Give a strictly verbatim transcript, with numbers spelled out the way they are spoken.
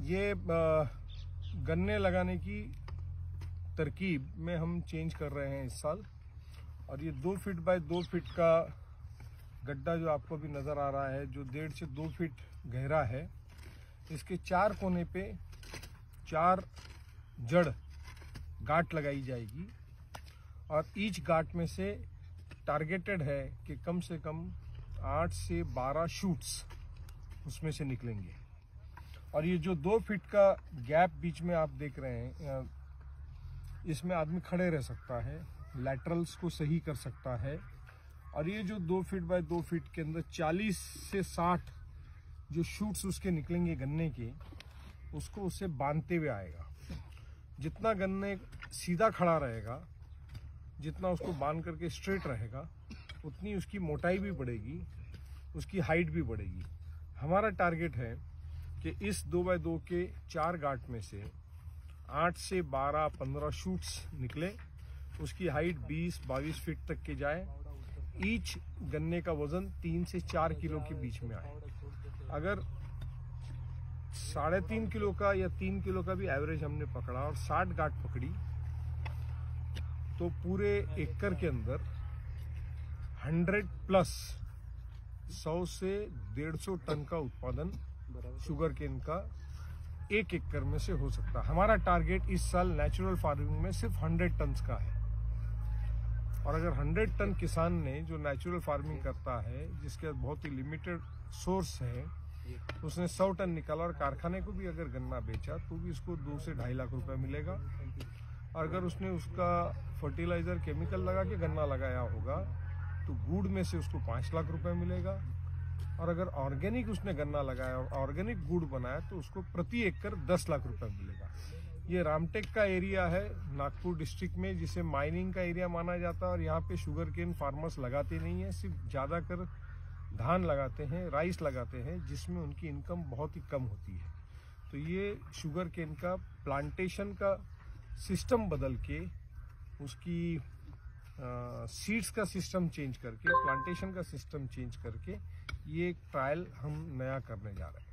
ये गन्ने लगाने की तरकीब में हम चेंज कर रहे हैं इस साल। और ये दो फीट बाय दो फीट का गड्ढा जो आपको भी नज़र आ रहा है, जो डेढ़ से दो फीट गहरा है, इसके चार कोने पे चार जड़ गांठ लगाई जाएगी। और ईच गांठ में से टारगेटेड है कि कम से कम आठ से बारह शूट्स उसमें से निकलेंगे। और ये जो दो फीट का गैप बीच में आप देख रहे हैं, इसमें आदमी खड़े रह सकता है, लैटरल्स को सही कर सकता है। और ये जो दो फीट बाय दो फीट के अंदर चालीस से साठ जो शूट्स उसके निकलेंगे गन्ने के, उसको उससे बांधते हुए आएगा। जितना गन्ने सीधा खड़ा रहेगा, जितना उसको बांध करके स्ट्रेट रहेगा, उतनी उसकी मोटाई भी बढ़ेगी, उसकी हाइट भी बढ़ेगी। हमारा टारगेट है कि इस दो बाय दो के चार गांठ में से आठ से बारह पंद्रह शूट्स निकले, उसकी हाइट बीस बाईस फीट तक के जाए, ईच गन्ने का वजन तीन से चार किलो के बीच में आए। अगर साढ़े तीन किलो का या तीन किलो का भी एवरेज हमने पकड़ा और साठ गांठ पकड़ी, तो पूरे एकड़ के अंदर हंड्रेड प्लस सौ से डेढ़ सौ टन का उत्पादन शुगर केन का एक एकड़ में से हो सकता है। हमारा टारगेट इस साल नेचुरल फार्मिंग में सिर्फ हंड्रेड टन का है। और अगर हंड्रेड टन किसान ने जो नेचुरल फार्मिंग करता है, जिसके बहुत ही लिमिटेड सोर्स है, उसने सौ टन निकाला और कारखाने को भी अगर गन्ना बेचा तो भी उसको दो से ढाई लाख रुपए मिलेगा। और अगर उसने उसका फर्टिलाइजर केमिकल लगा के गन्ना लगाया होगा तो गुड़ में से उसको पाँच लाख रुपए मिलेगा। और अगर ऑर्गेनिक उसने गन्ना लगाया और ऑर्गेनिक गुड़ बनाया तो उसको प्रति एकड़ दस लाख रुपए मिलेगा। ये रामटेक का एरिया है नागपुर डिस्ट्रिक्ट में, जिसे माइनिंग का एरिया माना जाता है। और यहाँ पे शुगर केन फार्मर्स लगाते नहीं है, सिर्फ ज़्यादातर धान लगाते हैं, राइस लगाते हैं, जिसमें उनकी इनकम बहुत ही कम होती है। तो ये शुगर केन का प्लांटेशन का सिस्टम बदल के, उसकी सीड्स का सिस्टम चेंज करके, प्लांटेशन का सिस्टम चेंज करके, ये एक ट्रायल हम नया करने जा रहे हैं।